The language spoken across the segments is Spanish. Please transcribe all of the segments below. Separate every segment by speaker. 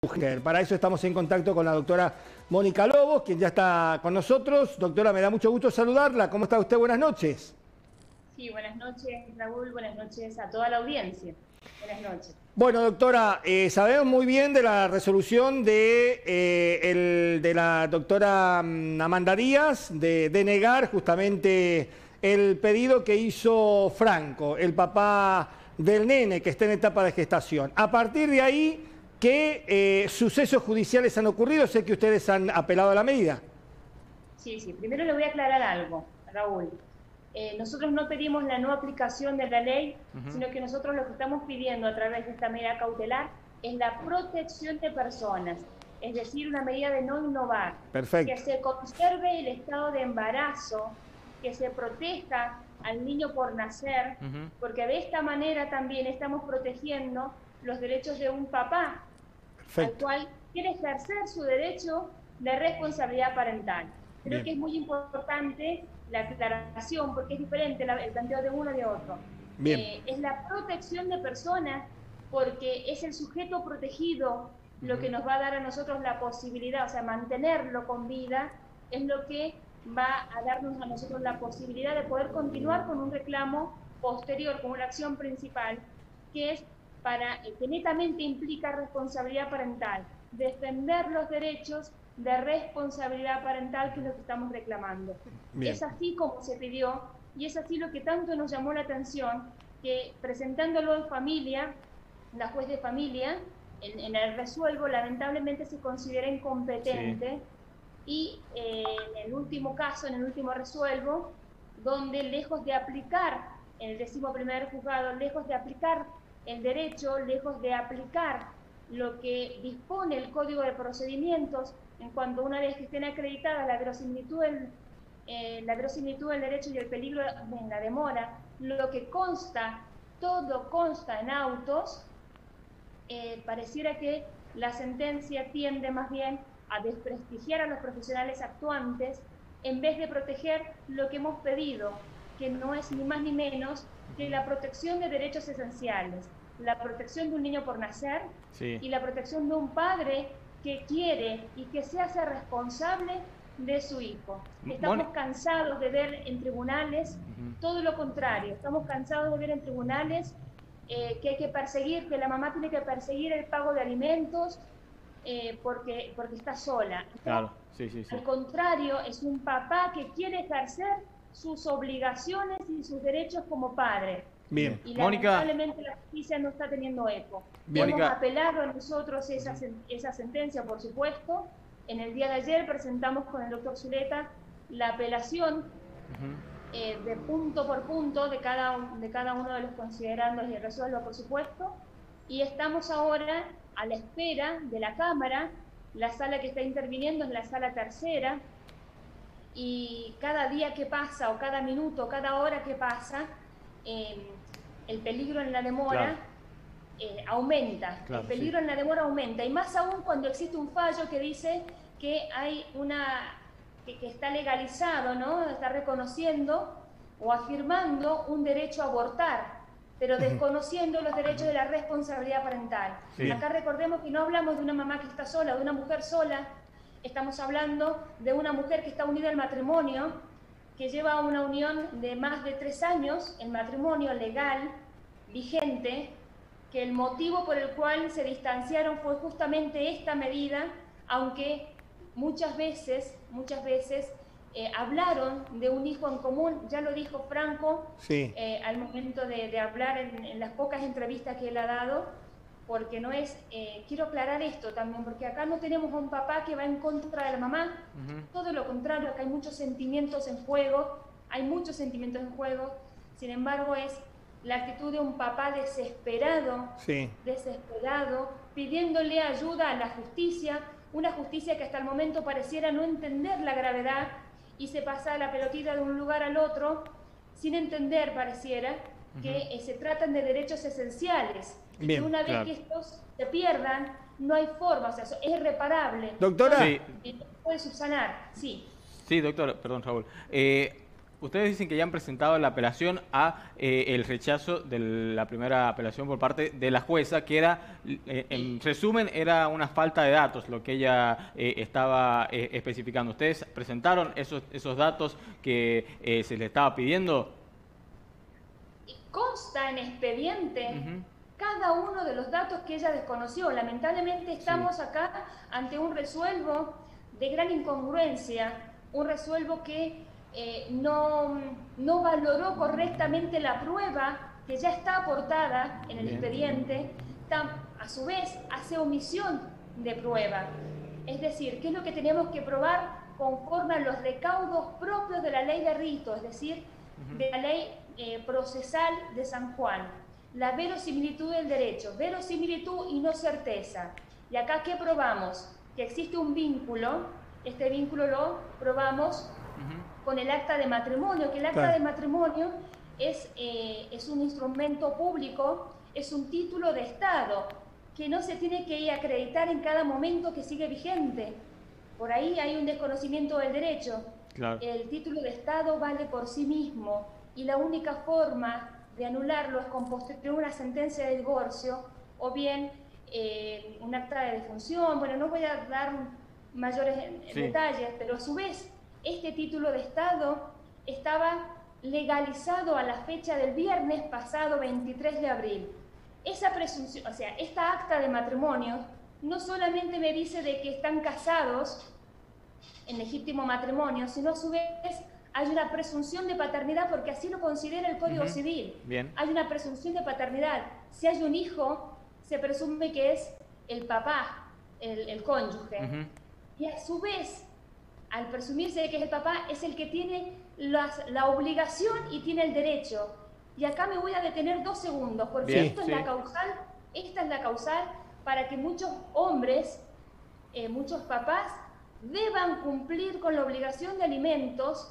Speaker 1: mujer. Para eso estamos en contacto con la doctora Mónica Lobos, quien ya está con nosotros. Doctora, me da mucho gusto saludarla. ¿Cómo está usted? Buenas noches.
Speaker 2: Sí, buenas noches, Raúl. Buenas noches a toda la audiencia. Buenas noches.
Speaker 1: Bueno, doctora, sabemos muy bien de la resolución de la doctora Amanda Díaz de denegar justamente el pedido que hizo Franco, el papá del nene que está en etapa de gestación. A partir de ahí, ¿qué sucesos judiciales han ocurrido? Sé que ustedes han apelado a la medida.
Speaker 2: Sí. Primero le voy a aclarar algo, Raúl. Nosotros no pedimos la no aplicación de la ley, sino que nosotros lo que estamos pidiendo a través de esta medida cautelar es la protección de personas, es decir, una medida de no innovar.
Speaker 1: Perfecto.
Speaker 2: Que se conserve el estado de embarazo, que se proteja al niño por nacer, porque de esta manera también estamos protegiendo los derechos de un papá, al cual quiere ejercer su derecho de responsabilidad parental. Creo que es muy importante la aclaración, porque es diferente el planteo de uno y de otro. Es la protección de personas, porque es el sujeto protegido lo que nos va a dar a nosotros la posibilidad, o sea, mantenerlo con vida, es lo que va a darnos a nosotros la posibilidad de poder continuar con un reclamo posterior, con una acción principal, que es que netamente implica responsabilidad parental, defender los derechos de responsabilidad parental, que es lo que estamos reclamando. Es así como se pidió, y es así lo que tanto nos llamó la atención, que presentándolo en familia, la juez de familia, en el resuelvo, lamentablemente se considera incompetente, y en el último caso, en el último resuelvo, donde lejos de aplicar, en el 11º juzgado, lejos de aplicar el derecho, lejos de aplicar lo que dispone el Código de Procedimientos, en cuanto una vez que estén acreditadas la verosimilitud del derecho y el peligro en la demora, lo que consta, todo consta en autos, pareciera que la sentencia tiende más bien a desprestigiar a los profesionales actuantes en vez de proteger lo que hemos pedido, que no es ni más ni menos que la protección de derechos esenciales, la protección de un niño por nacer y la protección de un padre que quiere y que se hace responsable de su hijo. Estamos cansados de ver en tribunales todo lo contrario, estamos cansados de ver en tribunales que hay que perseguir, que la mamá tiene que perseguir el pago de alimentos porque está sola.
Speaker 3: Claro,
Speaker 2: Al contrario, es un papá que quiere ejercer sus obligaciones y sus derechos como padre.
Speaker 1: Bien.
Speaker 2: Y lamentablemente la justicia no está teniendo eco. Hemos apelado a nosotros esa sentencia, por supuesto. En el día de ayer presentamos con el doctor Zuleta la apelación de punto por punto de cada uno de los considerandos y el resuelvo, por supuesto. Y estamos ahora a la espera de la Cámara. La sala que está interviniendo es la sala tercera. Y cada día que pasa, o cada minuto, cada hora que pasa, el peligro en la demora aumenta. El peligro en la demora aumenta, y más aún cuando existe un fallo que dice que hay que está legalizado, ¿no? Está reconociendo o afirmando un derecho a abortar, pero desconociendo los derechos de la responsabilidad parental. Acá recordemos que no hablamos de una mamá que está sola, de una mujer sola, estamos hablando de una mujer que está unida al matrimonio, que lleva una unión de más de 3 años, el matrimonio legal, vigente, que el motivo por el cual se distanciaron fue justamente esta medida, aunque muchas veces hablaron de un hijo en común. Ya lo dijo Franco al momento de hablar en las pocas entrevistas que él ha dado, porque no es, quiero aclarar esto también, porque acá no tenemos a un papá que va en contra de la mamá, todo lo contrario, acá hay muchos sentimientos en juego, sin embargo es la actitud de un papá desesperado, pidiéndole ayuda a la justicia, una justicia que hasta el momento pareciera no entender la gravedad y se pasa la pelotita de un lugar al otro, sin entender, pareciera, que se tratan de derechos esenciales. Y una vez que estos se pierdan, no hay forma, o sea, es irreparable.
Speaker 1: Doctora.
Speaker 2: No puede subsanar,
Speaker 3: Sí, doctora, perdón, Raúl. ustedes dicen que ya han presentado la apelación a el rechazo de la primera apelación por parte de la jueza, que era, en resumen, era una falta de datos, lo que ella estaba especificando. ¿Ustedes presentaron esos datos que se les estaba pidiendo?
Speaker 2: Consta en expediente cada uno de los datos que ella desconoció. Lamentablemente estamos acá ante un resuelvo de gran incongruencia, un resuelvo que no valoró correctamente la prueba que ya está aportada en el expediente, a su vez hace omisión de prueba. Es decir, ¿qué es lo que tenemos que probar conforme a los recaudos propios de la ley de rito, es decir, de la ley procesal de San Juan? La verosimilitud del derecho, verosimilitud y no certeza. Y acá, ¿qué probamos? Que existe un vínculo, este vínculo lo probamos con el acta de matrimonio, que el acta de matrimonio es un instrumento público, es un título de Estado, que no se tiene que acreditar en cada momento que sigue vigente. Por ahí hay un desconocimiento del derecho.
Speaker 3: Claro.
Speaker 2: El título de Estado vale por sí mismo y la única forma de anularlo es con posterior una sentencia de divorcio o bien un acta de defunción. Bueno, no voy a dar mayores detalles, pero a su vez este título de Estado estaba legalizado a la fecha del viernes pasado 23 de abril. Esa presunción, o sea, esta acta de matrimonio no solamente me dice de que están casados en legítimo matrimonio, sino a su vez hay una presunción de paternidad, porque así lo considera el Código Civil.
Speaker 3: Bien.
Speaker 2: Hay una presunción de paternidad. Si hay un hijo, se presume que es el papá, el cónyuge. Y a su vez, al presumirse de que es el papá, es el que tiene la obligación y tiene el derecho. Y acá me voy a detener 2 segundos, porque esta es la causal para que muchos hombres, muchos papás, deban cumplir con la obligación de alimentos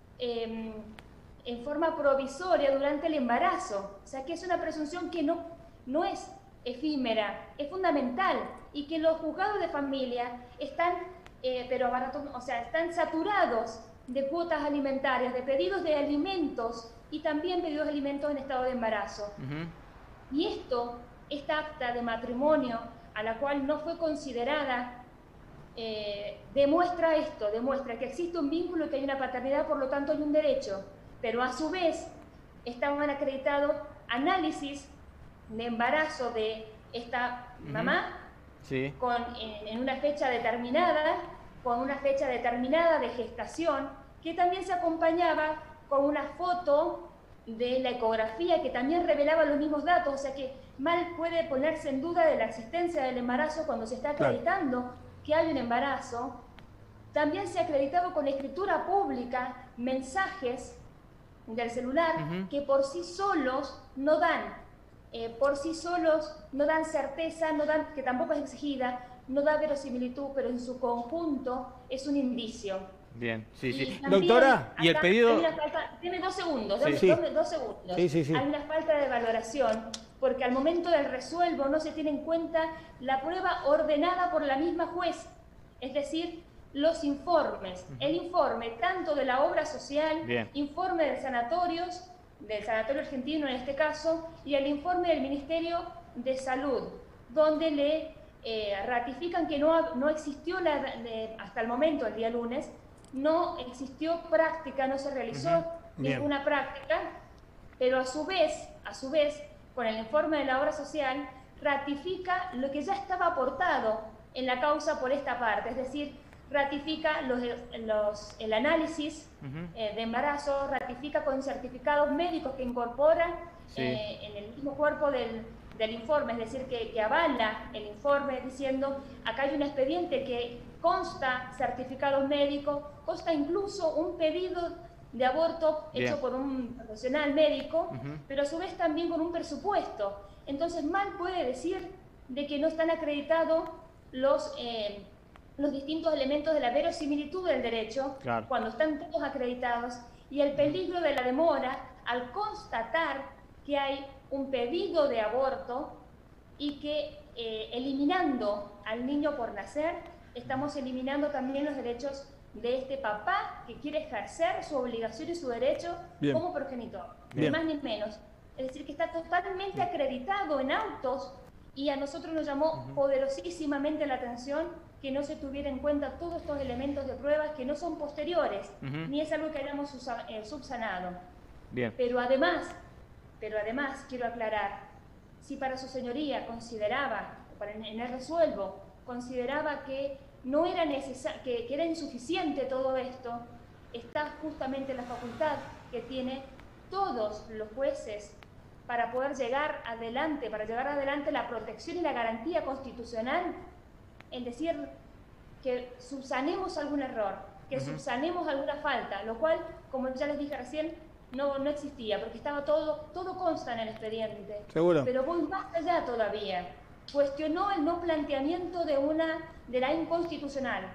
Speaker 2: en forma provisoria durante el embarazo. O sea, que es una presunción que no es efímera, es fundamental, y que los juzgados de familia están, están saturados de cuotas alimentarias, de pedidos de alimentos y también pedidos de alimentos en estado de embarazo. Y esta acta de matrimonio, a la cual no fue considerada, demuestra que existe un vínculo y que hay una paternidad, por lo tanto hay un derecho, pero a su vez estaban acreditados análisis de embarazo de esta mamá en una fecha determinada, con una fecha determinada de gestación, que también se acompañaba con una foto de la ecografía que también revelaba los mismos datos. O sea que mal puede ponerse en duda de la existencia del embarazo cuando se está acreditando que hay un embarazo. También se ha acreditado con escritura pública mensajes del celular que por sí solos no dan certeza, que tampoco es exigida, no da verosimilitud, pero en su conjunto es un indicio.
Speaker 3: Bien, sí.
Speaker 1: Doctora,
Speaker 3: y el pedido...
Speaker 2: Tiene 2 segundos, 2 segundos.
Speaker 1: Sí.
Speaker 2: Hay una falta de valoración, porque al momento del resuelvo no se tiene en cuenta la prueba ordenada por la misma juez, es decir, los informes. El informe tanto de la obra social, informe del sanatorio argentino en este caso, y el informe del Ministerio de Salud, donde le ratifican que no existió, hasta el momento, el día lunes, no existió práctica, no se realizó ninguna práctica, pero a su vez, con el informe de la obra social, ratifica lo que ya estaba aportado en la causa por esta parte, es decir, ratifica el análisis de embarazo, ratifica con certificados médicos que incorporan en el mismo cuerpo del informe, es decir, que avala el informe diciendo, acá hay un expediente que consta certificados médicos, consta incluso un pedido de aborto hecho por un profesional médico, pero a su vez también con un presupuesto. Entonces, mal puede decir de que no están acreditados los distintos elementos de la verosimilitud del derecho, cuando están todos acreditados, y el peligro de la demora al constatar que hay un pedido de aborto y que eliminando al niño por nacer, estamos eliminando también los derechos de este papá que quiere ejercer su obligación y su derecho como progenitor, ni más ni menos. Es decir, que está totalmente acreditado en autos, y a nosotros nos llamó poderosísimamente la atención que no se tuviera en cuenta todos estos elementos de pruebas que no son posteriores, ni es algo que hayamos subsanado. Pero además quiero aclarar, si para su señoría consideraba, en el resuelvo, consideraba que no era que era insuficiente todo esto, está justamente la facultad que tiene todos los jueces para poder llevar adelante la protección y la garantía constitucional, es decir, que subsanemos algún error, que subsanemos alguna falta, lo cual, como ya les dije recién, no existía, porque estaba todo consta en el expediente.
Speaker 1: Seguro.
Speaker 2: Pero voy más allá todavía. Cuestionó el no planteamiento de la inconstitucionalidad,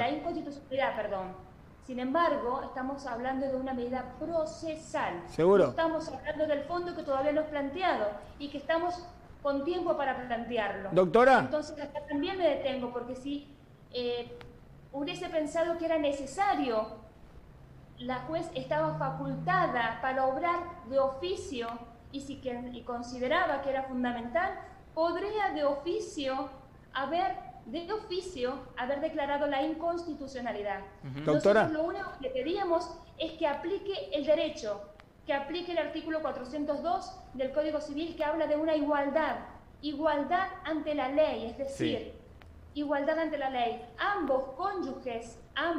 Speaker 2: perdón. Sin embargo, estamos hablando de una medida procesal.
Speaker 1: Seguro.
Speaker 2: No estamos hablando del fondo que todavía no es planteado y que estamos con tiempo para plantearlo.
Speaker 1: Doctora.
Speaker 2: Entonces acá también me detengo, porque si hubiese pensado que era necesario, la juez estaba facultada para obrar de oficio, y consideraba que era fundamental, podría de oficio haber declarado la inconstitucionalidad.
Speaker 1: Doctora.
Speaker 2: Nosotros lo único que pedíamos es que aplique el derecho, que aplique el artículo 402 del Código Civil, que habla de una igualdad ante la ley, es decir, igualdad ante la ley. Ambos cónyuges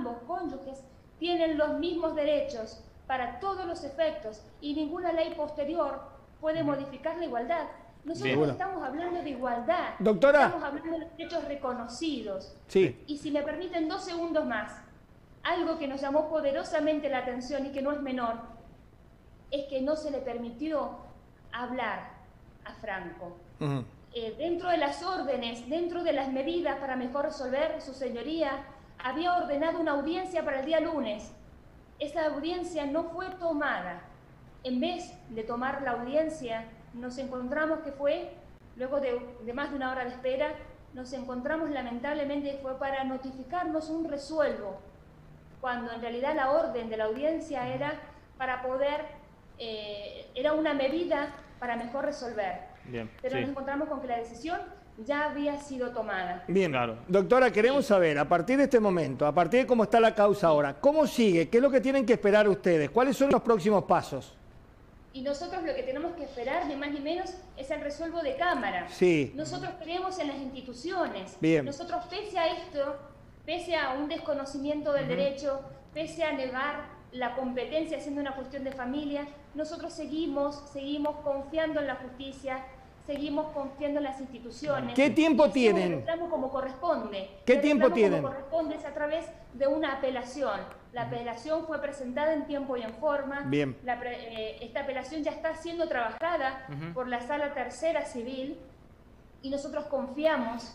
Speaker 2: tienen los mismos derechos para todos los efectos, y ninguna ley posterior puede modificar la igualdad. Nosotros estamos hablando de igualdad.
Speaker 1: Doctora.
Speaker 2: Estamos hablando de derechos reconocidos.
Speaker 1: Sí.
Speaker 2: Y si me permiten 2 segundos más, algo que nos llamó poderosamente la atención y que no es menor, es que no se le permitió hablar a Franco. Dentro de las órdenes, dentro de las medidas para mejor resolver, su señoría había ordenado una audiencia para el día lunes. Esa audiencia no fue tomada. En vez de tomar la audiencia, nos encontramos luego de más de 1 hora de espera, nos encontramos lamentablemente fue para notificarnos un resuelvo, cuando en realidad la orden de la audiencia era para poder, era una medida para mejor resolver. Pero nos encontramos con que la decisión ya había sido tomada.
Speaker 1: Bien, claro. Doctora, queremos saber, a partir de este momento, a partir de cómo está la causa ahora, ¿cómo sigue? ¿Qué es lo que tienen que esperar ustedes? ¿Cuáles son los próximos pasos?
Speaker 2: Y nosotros lo que tenemos que esperar, ni más ni menos, es el resuelvo de Cámara.
Speaker 1: Sí.
Speaker 2: Nosotros creemos en las instituciones.
Speaker 1: Bien.
Speaker 2: Nosotros, pese a esto, pese a un desconocimiento del derecho, pese a negar la competencia siendo una cuestión de familia, nosotros seguimos confiando en la justicia, seguimos confiando en las instituciones.
Speaker 1: ¿Qué tiempo tienen?
Speaker 2: Reclamo como corresponde.
Speaker 1: ¿Qué tiempo tienen?
Speaker 2: Como corresponde es a través de una apelación. La apelación fue presentada en tiempo y en forma.
Speaker 1: Bien.
Speaker 2: Esta apelación ya está siendo trabajada por la Sala Tercera Civil, y nosotros confiamos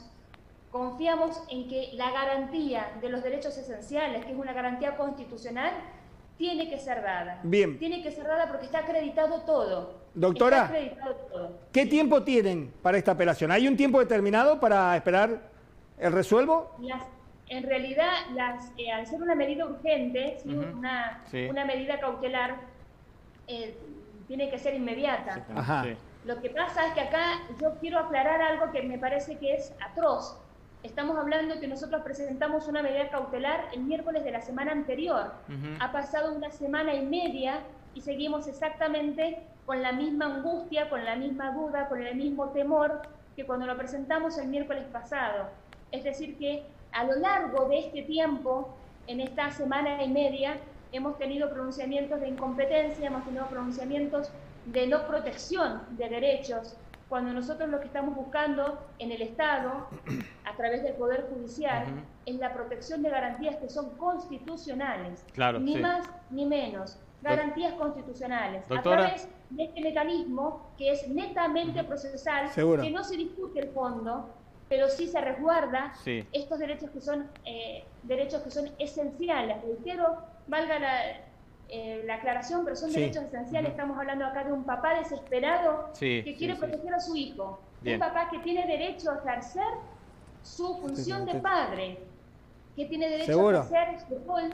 Speaker 2: en que la garantía de los derechos esenciales, que es una garantía constitucional, tiene que ser dada.
Speaker 1: Bien.
Speaker 2: Tiene que ser dada porque está acreditado todo.
Speaker 1: Doctora,
Speaker 2: está acreditado todo.
Speaker 1: ¿Qué tiempo tienen para esta apelación? ¿Hay un tiempo determinado para esperar el resuelvo?
Speaker 2: En realidad, al ser una medida urgente, una medida cautelar, tiene que ser inmediata.
Speaker 1: Ajá.
Speaker 2: Lo que pasa es que acá yo quiero aclarar algo que me parece que es atroz. Estamos hablando que nosotros presentamos una medida cautelar el miércoles de la semana anterior. Ha pasado 1 semana y media y seguimos exactamente con la misma angustia, con la misma duda, con el mismo temor que cuando lo presentamos el miércoles pasado. Es decir que a lo largo de este tiempo, en esta semana y media, hemos tenido pronunciamientos de incompetencia, hemos tenido pronunciamientos de no protección de derechos, cuando nosotros lo que estamos buscando en el Estado, a través del Poder Judicial, es la protección de garantías que son constitucionales, ni más ni menos, garantías constitucionales,
Speaker 3: Doctora,
Speaker 2: a través de este mecanismo que es netamente procesal,
Speaker 1: Seguro.
Speaker 2: que no se discute el fondo, pero sí se resguarda estos derechos que son esenciales. Reitero, valga la aclaración, pero son derechos esenciales. Estamos hablando acá de un papá desesperado que quiere proteger a su hijo. Un papá que tiene derecho a ejercer su función de padre. que tiene derecho
Speaker 1: Seguro.
Speaker 2: a ejercer su rol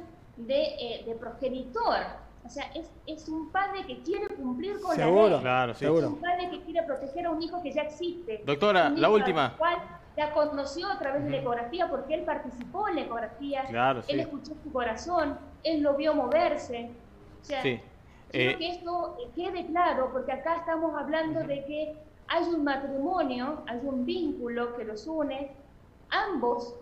Speaker 2: de progenitor. O sea, es un padre que quiere cumplir con la ley.
Speaker 3: Claro, sí.
Speaker 2: Es un padre que quiere proteger a un hijo que ya existe.
Speaker 3: Doctora, la última.
Speaker 2: Al cual la conoció a través de la ecografía porque él participó en la ecografía.
Speaker 3: Claro, sí.
Speaker 2: Él escuchó su corazón, él lo vio moverse. O sea,
Speaker 3: Sí.
Speaker 2: quiero que esto quede claro, porque acá estamos hablando de que hay un matrimonio, hay un vínculo que los une. Ambos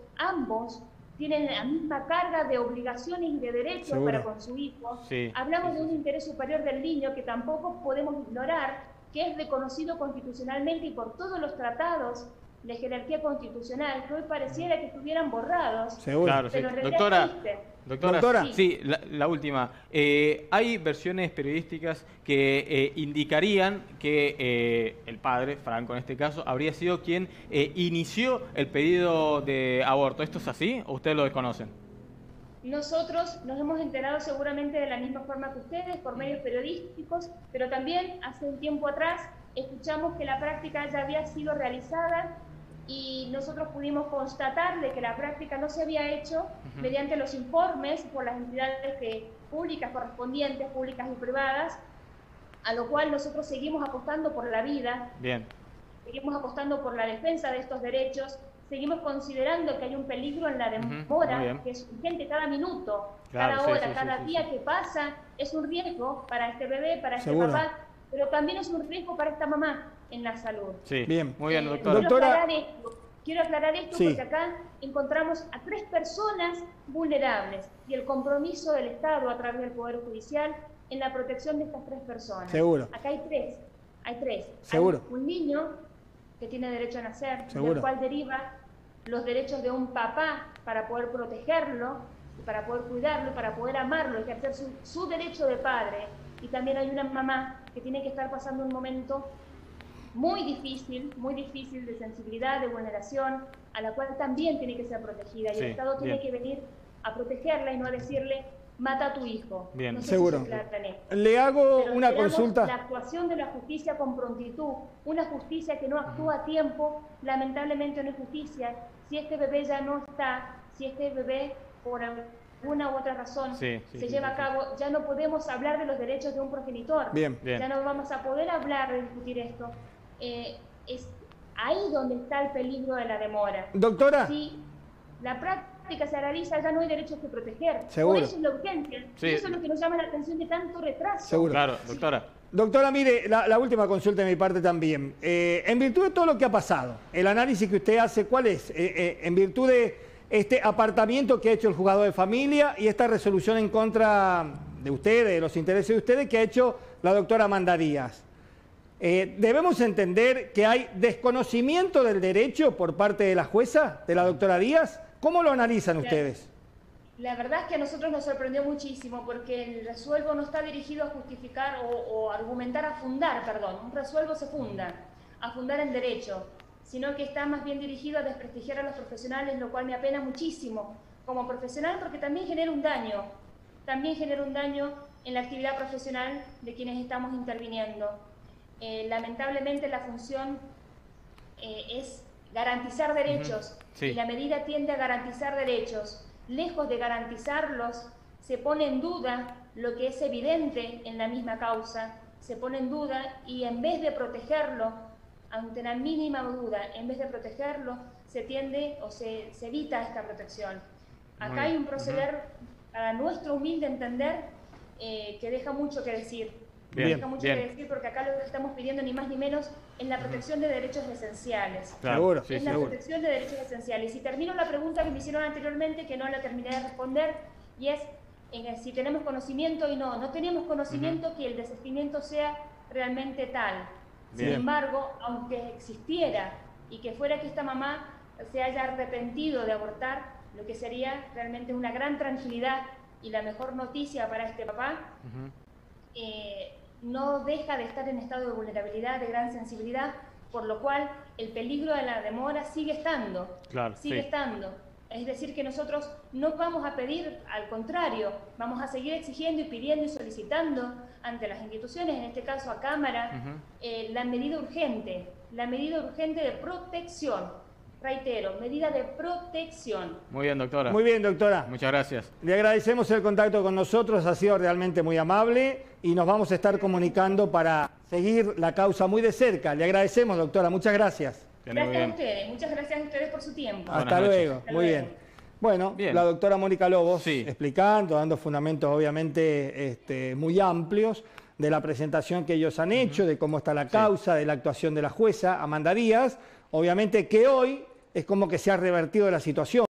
Speaker 2: tienen la misma carga de obligaciones y de derechos
Speaker 1: Seguro.
Speaker 2: para con su hijo.
Speaker 3: Sí,
Speaker 2: Hablamos
Speaker 3: sí,
Speaker 2: de un
Speaker 3: sí.
Speaker 2: interés superior del niño que tampoco podemos ignorar, que es reconocido constitucionalmente y por todos los tratados de jerarquía constitucional, que hoy pareciera que estuvieran borrados.
Speaker 1: Seguro.
Speaker 3: Claro, sí.
Speaker 2: Pero en realidad existen.
Speaker 3: Doctora,
Speaker 1: Sí.
Speaker 3: sí, la última. Hay versiones periodísticas que indicarían que el padre, Franco en este caso, habría sido quien inició el pedido de aborto. ¿Esto es así o ustedes lo desconocen?
Speaker 2: Nosotros nos hemos enterado seguramente de la misma forma que ustedes, por medios periodísticos, pero también hace un tiempo atrás escuchamos que la práctica ya había sido realizada y nosotros pudimos constatar de que la práctica no se había hecho mediante los informes por las entidades públicas correspondientes, públicas y privadas, a lo cual nosotros seguimos apostando por la vida,
Speaker 3: Bien.
Speaker 2: seguimos apostando por la defensa de estos derechos, seguimos considerando que hay un peligro en la
Speaker 3: Muy
Speaker 2: demora,
Speaker 3: bien.
Speaker 2: que es urgente cada minuto,
Speaker 3: Claro,
Speaker 2: cada
Speaker 3: sí,
Speaker 2: hora,
Speaker 3: sí,
Speaker 2: cada
Speaker 3: sí,
Speaker 2: día
Speaker 3: sí.
Speaker 2: que pasa es un riesgo para este bebé, para este
Speaker 1: Seguro.
Speaker 2: papá, pero también es un riesgo para esta mamá en la salud.
Speaker 3: Sí.
Speaker 1: Bien.
Speaker 3: Muy bien, doctora.
Speaker 1: Doctora.
Speaker 2: Quiero aclarar esto
Speaker 1: Sí.
Speaker 2: porque acá encontramos a 3 personas vulnerables y el compromiso del Estado a través del Poder Judicial en la protección de estas 3 personas.
Speaker 1: Seguro.
Speaker 2: Acá hay 3.
Speaker 1: Seguro.
Speaker 2: Hay un niño que tiene derecho a nacer,
Speaker 1: Seguro.
Speaker 2: del cual deriva los derechos de un papá para poder protegerlo, para poder cuidarlo, para poder amarlo, ejercer su derecho de padre. Y también hay una mamá que tiene que estar pasando un momento muy difícil de sensibilidad, de vulneración, a la cual también tiene que ser protegida. Y
Speaker 3: Sí,
Speaker 2: el Estado tiene
Speaker 3: bien.
Speaker 2: que venir a protegerla y no a decirle, mata a tu hijo.
Speaker 3: Bien.
Speaker 2: No sé
Speaker 1: Seguro.
Speaker 2: si se aclara esto.
Speaker 1: Le hago
Speaker 2: Pero
Speaker 1: una
Speaker 2: esperamos
Speaker 1: consulta.
Speaker 2: la actuación de la justicia con prontitud, una justicia que no actúa a tiempo, lamentablemente no es justicia. Si este bebé ya no está, si este bebé por alguna u otra razón
Speaker 3: Sí, sí,
Speaker 2: se
Speaker 3: sí,
Speaker 2: lleva
Speaker 3: sí,
Speaker 2: a cabo, ya no podemos hablar de los derechos de un progenitor.
Speaker 1: Bien.
Speaker 3: Bien.
Speaker 2: Ya no vamos a poder hablar de discutir esto. Es ahí donde está el peligro de la demora.
Speaker 1: Doctora.
Speaker 2: Si la práctica se realiza, ya no hay derechos que proteger.
Speaker 1: Seguro.
Speaker 2: Por eso es la urgencia.
Speaker 3: Sí.
Speaker 2: Y eso es lo que nos llama la atención de tanto retraso.
Speaker 1: Seguro.
Speaker 3: Claro, doctora.
Speaker 1: Doctora, mire, la última consulta de mi parte también. En virtud de todo lo que ha pasado, el análisis que usted hace, ¿cuál es? En virtud de este apartamiento que ha hecho el juzgado de familia y esta resolución en contra de ustedes, de los intereses de ustedes, que ha hecho la doctora Amanda Díaz. ¿Debemos entender que hay desconocimiento del derecho por parte de la jueza, de la doctora Díaz? ¿Cómo lo analizan ustedes?
Speaker 2: La verdad es que a nosotros nos sorprendió muchísimo porque el resuelvo no está dirigido a justificar o argumentar, a fundar, perdón. Un resuelvo se funda, a fundar en derecho, sino que está más bien dirigido a desprestigiar a los profesionales, lo cual me apena muchísimo como profesional porque también genera un daño en la actividad profesional de quienes estamos interviniendo. Lamentablemente la función es garantizar derechos
Speaker 3: Sí.
Speaker 2: y la medida tiende a garantizar derechos. Lejos de garantizarlos, se pone en duda lo que es evidente en la misma causa, se pone en duda y en vez de protegerlo, ante la mínima duda, en vez de protegerlo, se tiende o se evita esta protección. Acá hay un proceder, a nuestro humilde entender, que deja mucho que decir.
Speaker 3: Bien,
Speaker 2: Deja mucho
Speaker 3: bien.
Speaker 2: que decir porque acá lo que estamos pidiendo ni más ni menos es la protección de derechos esenciales.
Speaker 3: Claro,
Speaker 1: Seguro.
Speaker 3: sí,
Speaker 2: Es la
Speaker 3: seguro.
Speaker 2: protección de derechos esenciales. Y termino la pregunta que me hicieron anteriormente, que no la terminé de responder, y es si tenemos conocimiento y no tenemos conocimiento que el desistimiento sea realmente tal.
Speaker 3: Bien.
Speaker 2: Sin embargo, aunque existiera y que fuera que esta mamá se haya arrepentido de abortar, lo que sería realmente una gran tranquilidad y la mejor noticia para este papá, no deja de estar en estado de vulnerabilidad, de gran sensibilidad, por lo cual el peligro de la demora sigue estando.
Speaker 3: Claro,
Speaker 2: Sigue
Speaker 3: sí.
Speaker 2: estando. Es decir, que nosotros no vamos a pedir, al contrario, vamos a seguir exigiendo y pidiendo y solicitando ante las instituciones, en este caso a Cámara, la medida urgente de protección. reitero, medida de protección.
Speaker 3: Muy bien, doctora.
Speaker 1: Muy bien, doctora.
Speaker 3: Muchas gracias.
Speaker 1: Le agradecemos el contacto con nosotros, ha sido realmente muy amable y nos vamos a estar comunicando para seguir la causa muy de cerca. Le agradecemos, doctora, muchas gracias.
Speaker 2: Gracias a ustedes, muchas gracias a ustedes por su tiempo.
Speaker 1: Hasta luego, muy bien. Bueno,
Speaker 3: bien.
Speaker 1: La doctora Mónica Lobos
Speaker 3: Sí.
Speaker 1: explicando, dando fundamentos obviamente muy amplios de la presentación que ellos han hecho, de cómo está la causa, de la actuación de la jueza Amanda Díaz, obviamente que hoy es como que se ha revertido la situación.